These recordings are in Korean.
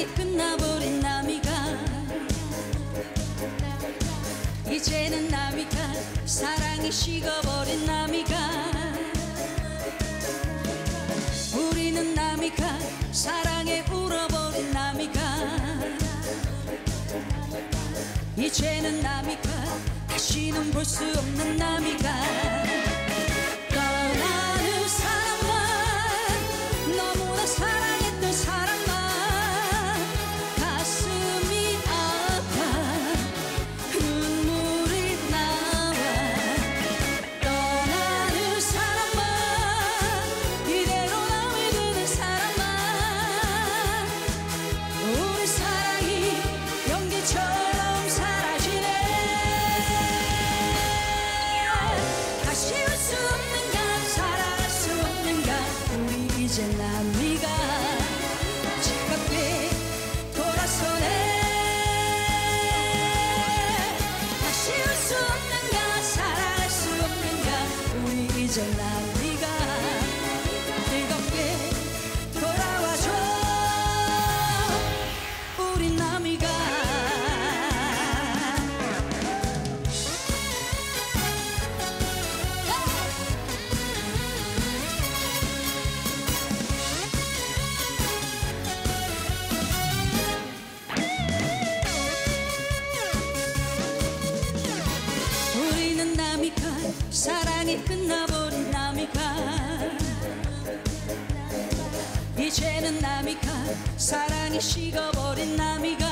사랑이 끝나버린 남이가 이제는 남이가 사랑이 식어버린 남이가 우리는 남이가 사랑에 울어버린 남이가 이제는 남이가 다시는 볼 수 없는 남이가 떠나는 사람만 너무나 사랑했던 사람만 가슴이 아파 눈물이 나와 떠나는 사람만 이대로 남이 되는 사람만 우리 사랑이 연기처럼 사라지네 다시 올 수 없는가 사랑할 수 없는가 우리 이제 남이가 차갑게 돌아서네 다시 올 수 없는가 사랑할 수 없는가 우리 이제 남이가 뜨겁게 돌아와줘 우리 남이가 우리는 남이가 사랑이 끝나버린 남이가 이제는 남이가 사랑이 식어버린 남이가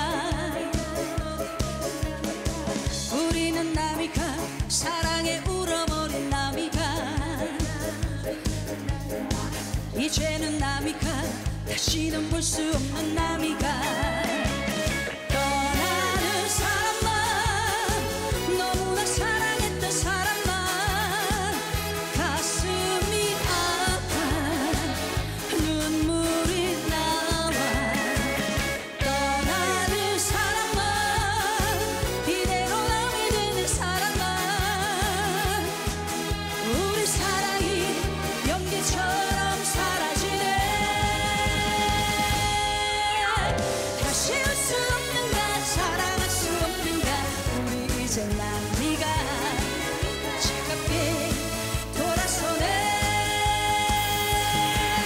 우리는 남이가 사랑에 울어버린 남이가 이제는 남이가 다시는 볼 수 없는 남이가 떠나는 사람만 너무나 사랑했던 사람만 가슴이 아파 눈물이 나와 떠나는 사람만 이대로 남이 되는 사람만 우리 사랑이 연기처럼 사라지네 다시 올 수 없는가 사랑할 수 없는가 우리 이제 남이가 차갑게 돌아서네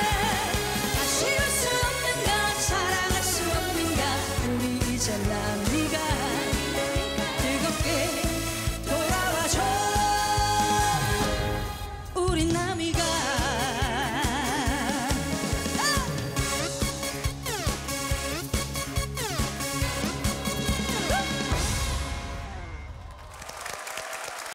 다시 올 수 없는가 사랑할 수 없는가 우리 이제 남이가